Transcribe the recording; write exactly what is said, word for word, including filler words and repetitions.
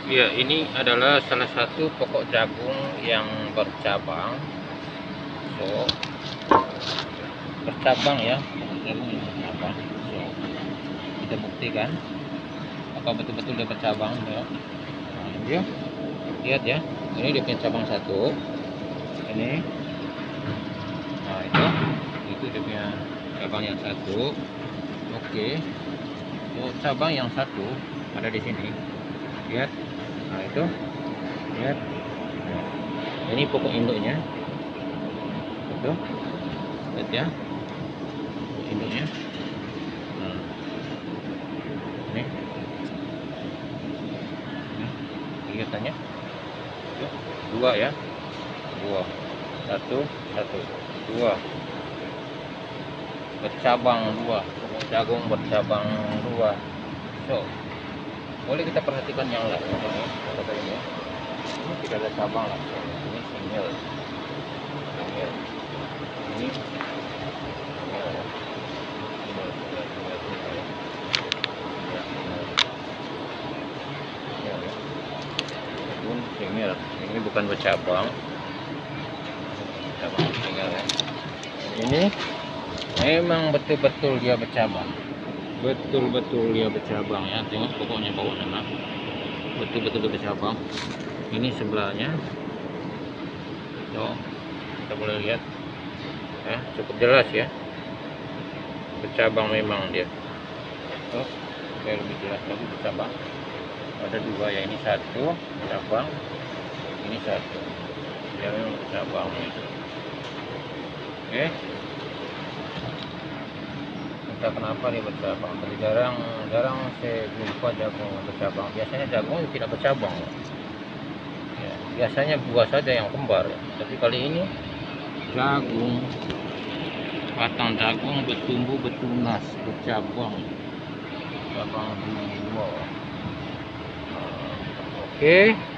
Ya, ini adalah salah satu pokok jagung yang bercabang. So, bercabang ya, pokok jagung yang bercabang. So, kita buktikan apa betul-betul dia bercabang ya. Nah, ini dia. Lihat ya, ini dia punya cabang satu. Ini. Nah, itu. Itu dia punya cabang yang satu. Oke. So, cabang yang satu ada di sini. Lihat. Nah, itu. Lihat. Nah, ini pokok induknya. Itu. Lihat ya. Pokok induknya. Nah. Ini. Ini. Kelihatannya. Itu. Dua ya. Dua. Satu. Satu. Dua. Bercabang dua. Pokok jagung bercabang dua. So, boleh kita perhatikan yang lain ini, kata ini. Ini tidak ada cabang langsung. Ini single. Single. Ini single. Single. Single. Single. Single. Ya, single. Ya, ya. Ini single. Ini bukan bercabang. Cabang single ya. Ini memang betul-betul dia bercabang. Betul-betul dia bercabang ya. Tengok pokoknya bawah sana. Betul-betul bercabang. Ini sebelahnya. So, kita boleh lihat ya, cukup jelas ya. Bercabang memang dia. So, biar lebih jelas lagi bercabang. Ada dua ya, ini satu cabang, ini satu. Dia memang bercabang itu. Oke. Entah kenapa dia bercabang, tapi jarang jarang saya jumpa jagung bercabang. Biasanya jagung tidak bercabang ya, biasanya buah saja yang kembar ya. Tapi kali ini jagung, batang jagung bertumbuh bertunas bercabang, cabang dua. Oke.